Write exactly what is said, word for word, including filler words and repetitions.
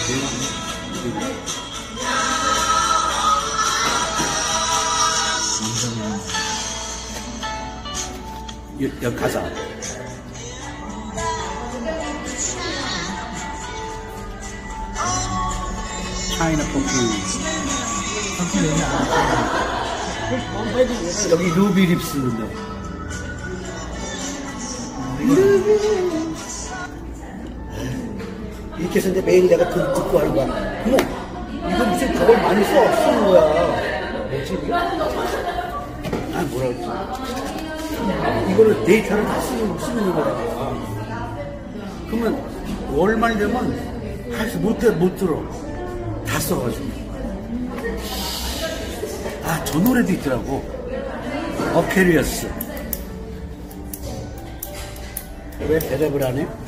여기 가자. 차이나 커피. 여기 루비 립스인데. 이렇게 해서 이제 매일 내가 그 듣고 하는 거야. 어머, 이거 무슨 그걸 많이 써, 쓰는 거야. 뭐지, 이거? 아, 뭐라 그러지? 이거를 데이터를 다 쓰는, 쓰는 거야. 그러면 월말 되면 다시 못, 못 들어. 다 써가지고. 아, 저 노래도 있더라고. 어케리어스. 왜 대답을 안 해?